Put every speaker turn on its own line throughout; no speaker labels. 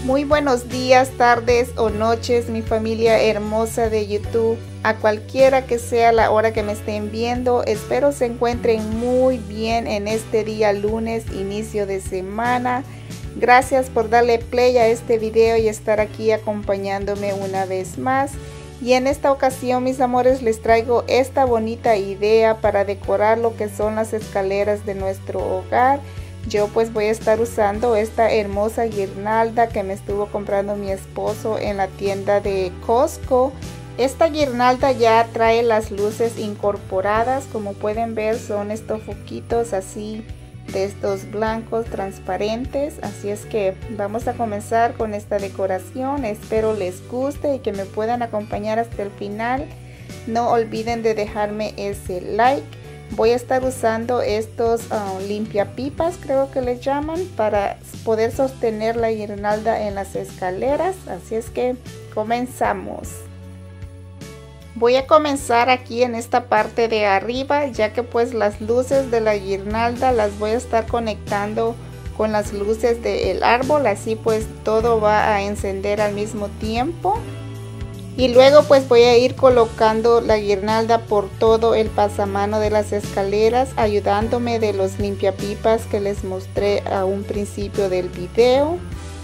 Muy buenos días, tardes o noches, mi familia hermosa de YouTube. A cualquiera que sea la hora que me estén viendo, espero se encuentren muy bien en este día lunes, inicio de semana. Gracias por darle play a este video y estar aquí acompañándome una vez más. Y en esta ocasión, mis amores, les traigo esta bonita idea para decorar lo que son las escaleras de nuestro hogar. Yo pues voy a estar usando esta hermosa guirnalda que me estuvo comprando mi esposo en la tienda de Costco. Esta guirnalda ya trae las luces incorporadas, como pueden ver son estos foquitos así de estos blancos transparentes. Así es que vamos a comenzar con esta decoración. Espero les guste y que me puedan acompañar hasta el final. No olviden de dejarme ese like. Voy a estar usando estos limpiapipas, creo que les llaman, para poder sostener la guirnalda en las escaleras. Así es que comenzamos. Voy a comenzar aquí en esta parte de arriba, ya que pues las luces de la guirnalda las voy a estar conectando con las luces del árbol, así pues todo va a encender al mismo tiempo. Y luego pues voy a ir colocando la guirnalda por todo el pasamano de las escaleras, ayudándome de los limpiapipas que les mostré a un principio del video.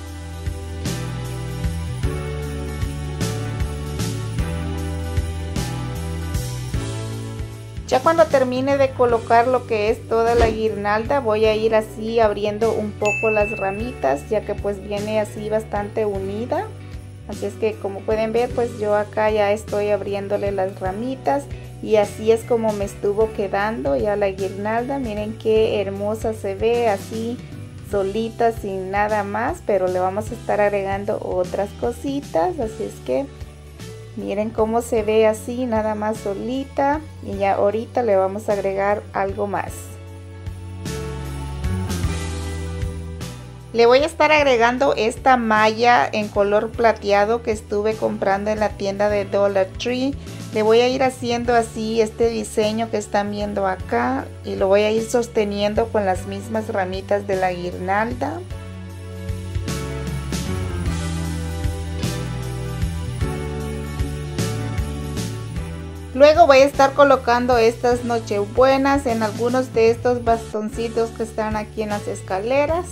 Ya cuando termine de colocar lo que es toda la guirnalda, voy a ir así abriendo un poco las ramitas, ya que pues viene así bastante unida. Así es que como pueden ver, pues yo acá ya estoy abriéndole las ramitas y así es como me estuvo quedando ya la guirnalda. Miren qué hermosa se ve así solita sin nada más, pero le vamos a estar agregando otras cositas. Así es que miren cómo se ve así nada más solita y ya ahorita le vamos a agregar algo más. Le voy a estar agregando esta malla en color plateado que estuve comprando en la tienda de Dollar Tree. Le voy a ir haciendo así este diseño que están viendo acá y lo voy a ir sosteniendo con las mismas ramitas de la guirnalda. Luego voy a estar colocando estas nochebuenas en algunos de estos bastoncitos que están aquí en las escaleras.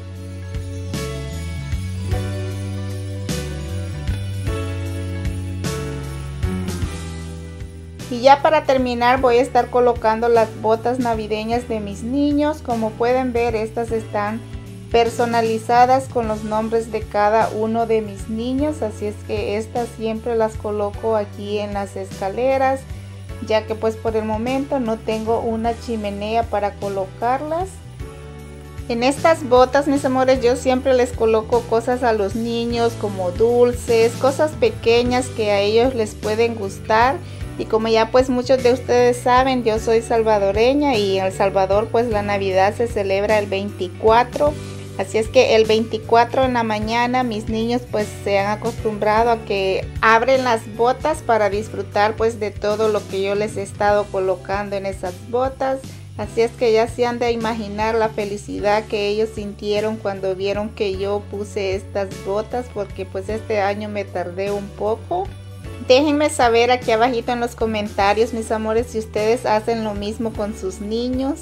Y ya para terminar voy a estar colocando las botas navideñas de mis niños. Como pueden ver, estas están personalizadas con los nombres de cada uno de mis niños. Así es que estas siempre las coloco aquí en las escaleras, ya que pues por el momento no tengo una chimenea para colocarlas. En estas botas, mis amores, yo siempre les coloco cosas a los niños como dulces, cosas pequeñas que a ellos les pueden gustar. Y como ya pues muchos de ustedes saben, yo soy salvadoreña y en El Salvador pues la Navidad se celebra el 24. Así es que el 24 en la mañana mis niños pues se han acostumbrado a que abren las botas para disfrutar pues de todo lo que yo les he estado colocando en esas botas. Así es que ya se han de imaginar la felicidad que ellos sintieron cuando vieron que yo puse estas botas, porque pues este año me tardé un poco. Déjenme saber aquí abajito en los comentarios, mis amores, si ustedes hacen lo mismo con sus niños.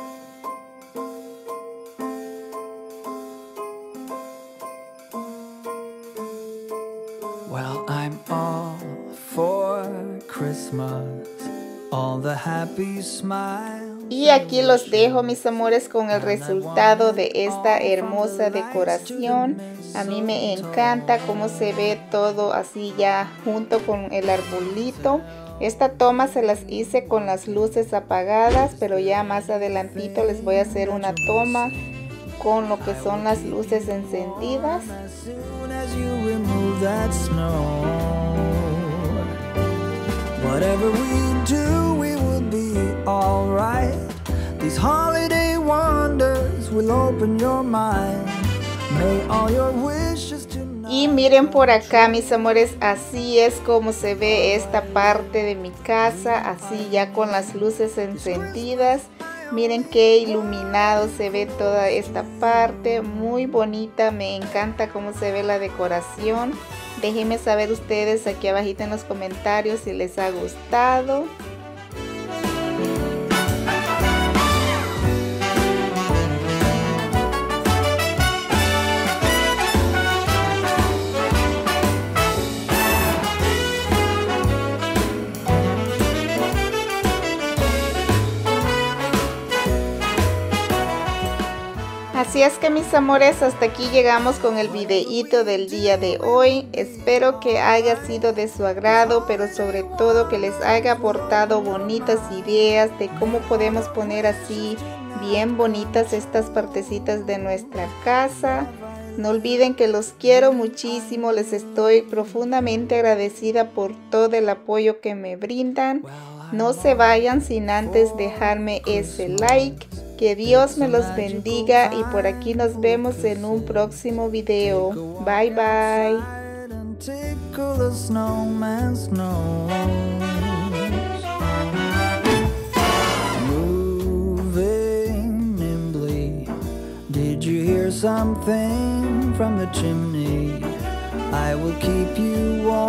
Well, I'm all for Christmas, all the happy smiles.
Y aquí los dejo, mis amores, con el resultado de esta hermosa decoración. A mí me encanta cómo se ve todo así ya junto con el arbolito. Esta toma se las hice con las luces apagadas, pero ya más adelantito les voy a hacer una toma con lo que son las luces encendidas.
Whatever we do, we will be alright. These holiday wonders will open your mind. May all your wishes tonight.
Y miren por acá, mis amores, así es como se ve esta parte de mi casa, así ya con las luces encendidas. Miren qué iluminado se ve toda esta parte, muy bonita, me encanta cómo se ve la decoración. Déjenme saber ustedes aquí abajito en los comentarios si les ha gustado. Así es que mis amores, hasta aquí llegamos con el videíto del día de hoy. Espero que haya sido de su agrado, pero sobre todo que les haya aportado bonitas ideas de cómo podemos poner así bien bonitas estas partecitas de nuestra casa. No olviden que los quiero muchísimo, les estoy profundamente agradecida por todo el apoyo que me brindan. No se vayan sin antes dejarme ese like. Que Dios me los bendiga y por aquí nos vemos en un próximo video. Bye bye.
Did you hear something from the chimney? I will keep you warm.